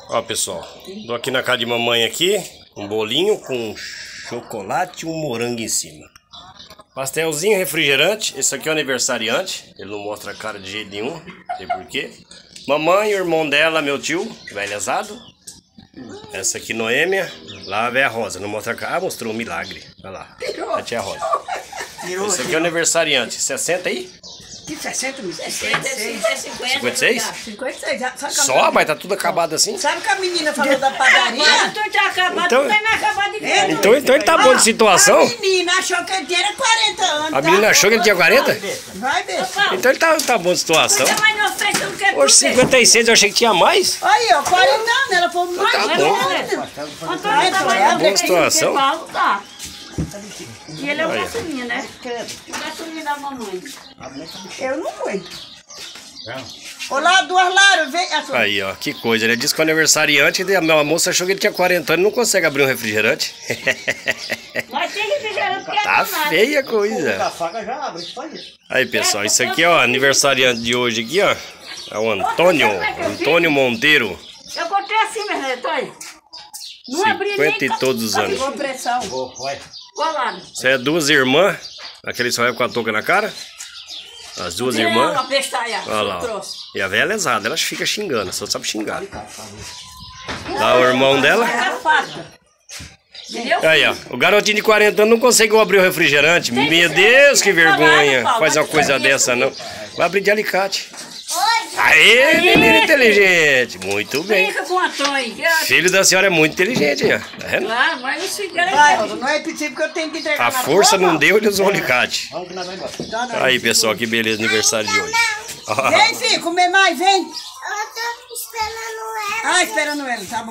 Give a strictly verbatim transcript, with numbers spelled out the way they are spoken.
Ó, pessoal, tô aqui na casa de mamãe aqui, um bolinho com chocolate e um morango em cima. Pastelzinho, refrigerante. Esse aqui é o aniversariante. Ele não mostra a cara de jeito nenhum, não sei porquê. Mamãe, o irmão dela, meu tio, velhazado. Essa aqui, Noêmia. Lá a véia Rosa, não mostra a cara. Ah, mostrou um milagre. Olha lá, a tia Rosa. Esse aqui é o aniversariante. sessenta aí? Que sessenta, sessenta, cinquenta, cinquenta e seis? cinquenta e seis. Sabe Só? Mas tá tudo acabado assim? Sabe que a menina falou da padaria? Mas tu tá acabado, Então- tu vai me acabar de ver. Então, então ele tá bom de situação? A menina achou que ele tinha quarenta anos. A menina achou que ele tinha quarenta? Vai ver. Então ele tá, tá bom de situação. Você vai não fez tudo que é Hoje cinquenta e seis eu achei que tinha mais. Aí, ó, quarenta anos. Ela falou mais Tá de bom. Antônio tá Vai, mais vai, boa situação. Tá. E ele é o Olha. caçulinha, né? O caçulinha da mamãe. Eu não aguento. Olá, duas Lara, vem. a sua- Aí, ó, que coisa. Ele disse que o aniversariante, a minha moça achou que ele tinha quarenta anos e não consegue abrir um refrigerante. Mas tem refrigerante que é Tá danado. feia a coisa. A faca já abre, só isso. Aí, pessoal, isso aqui, ó, aniversariante de hoje aqui, ó. É o Antônio, Antônio Monteiro. Eu contei assim, meu irmão, olha. Não abri nem... cinquenta e todos os anos. Pegou pressão. Vou, vai. Qual lado? Isso é duas irmãs. Aquele só vai com a touca na cara. As duas Não, irmãs. a pestaia. Olha lá, ó. Trouxe. E a velha é lesada, ela fica xingando, só sabe xingar. Lá o irmão dela. É faca. Entendeu? Aí, ó, o garotinho de quarenta anos não conseguiu abrir o refrigerante. Meu Deus, que vergonha. Faz uma coisa dessa, não. Vai abrir de alicate. Aê, menino inteligente. Muito bem. Fica com o Antônio. Filho da senhora é muito inteligente, ó. Tá vendo? Claro, mas não se Vai, garante. Rosa, não é possível que eu tenho que entregar A na força prova. não deu, ele usou o alicate. Vamos que nós vamos embora. Não, não. Aí, pessoal, que beleza, aniversário de hoje. Ó. Vem, filho, comer mais, vem. Eu tô esperando ela. Ah, esperando ele, tá bom.